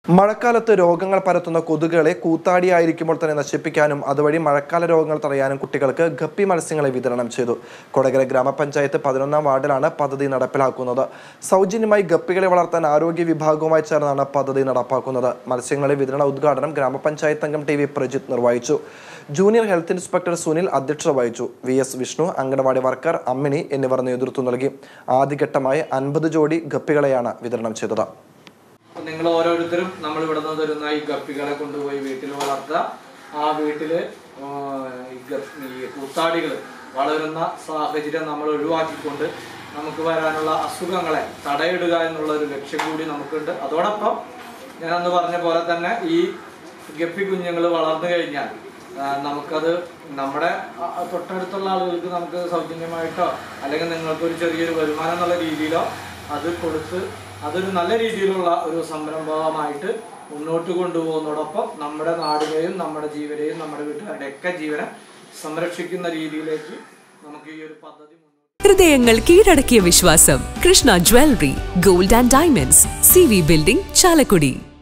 മഴക്കാലത്ത് രോഗങ്ങൾ പരത്തുന്ന കൊതുകുകളെ കൂത്താടിയായിരിക്കുമ്പോൾ തന്നെ നശിപ്പിക്കാനും അതുവഴി മഴക്കാല രോഗങ്ങൾ തടയാനും കുട്ടികൾക്ക് ഗപ്പി മത്സ്യങ്ങളെ വിതരണം ചെയ്തു. കൊടകര ഗ്രാമപഞ്ചായത്ത് 11ാം വാർഡിലാണ് പദ്ധതി നടപ്പിലാക്കുന്നത്. സൗജന്യമായി ഗപ്പികളെ വളർത്താൻ ആരോഗ്യ വിഭാഗവുമായി ചേർന്നാണ് പദ്ധതി നടപ്പാക്കുന്നത്. മത്സ്യങ്ങളുടെ വിതരണ ഉദ്ഘാടനം ഗ്രാമപഞ്ചായത്ത് അംഗം ടി വി പ്രജിത്ത് നിർവഹിച്ചു. ജൂനിയർ ഹെൽത്ത് ഇൻസ്പെക്ടർ സുനിൽ അധ്യക്ഷത വഹിച്ചു. VS വിഷ്ണു, അംഗനവാടി വർക്കർ അമ്മിണി എന്നിവർ നേതൃത്വം നൽകി. ആദ്യഘട്ടമായി 50 ജോഡി ഗപ്പികളെയാണ് വിതരണം ചെയ്തത്. നിങ്ങൾ ഓരോരുത്തരും നമ്മൾ ഇവിടെ നിന്ന് തരുന്ന ഈ ഗപ്പികളെ കൊണ്ടുപോയി വീട്ടിൽ വളർത്തുക. ആ വീട്ടില് ഈ കൂത്താടികൾ വളരുന്ന സാഹചര്യം നമ്മൾ ഒഴിവാക്കിക്കൊണ്ട് നമുക്ക് വരാനുള്ള അസുഖങ്ങളെ തടയിടുക എന്നുള്ള ഒരു ലക്ഷ്യം കൂടി നമുക്കുണ്ട്. അതോടൊപ്പം ഞാനന്ന് പറഞ്ഞ പോലെ തന്നെ ഈ ഗപ്പി കുഞ്ഞുങ്ങൾ വളർന്നു കഴിഞ്ഞാൽ നമുക്കത് നമ്മുടെ തൊട്ടടുത്തുള്ള ആളുകൾക്ക് നമുക്ക് സൗജന്യമായിട്ടോ അല്ലെങ്കിൽ നിങ്ങൾക്കൊരു ചെറിയൊരു വരുമാനം എന്നുള്ള രീതിയിലോ അത് കൊടുത്ത് അതൊരു നല്ല രീതിയിലുള്ള ഒരു സംരംഭമായിട്ട് മുന്നോട്ട് കൊണ്ടുപോകുന്നതോടൊപ്പം നമ്മുടെ നാടിനെയും നമ്മുടെ ജീവനെയും നമ്മുടെ വീട്ടുകാരുടെയൊക്കെ ജീവനെ സംരക്ഷിക്കുന്ന രീതിയിലേക്ക് നമുക്ക് ഈ ഒരു പദ്ധതി ഹൃദയങ്ങൾ കീഴടക്കിയ വിശ്വാസം. Krishna jewellery, gold and diamonds, CV building, Chalakudy.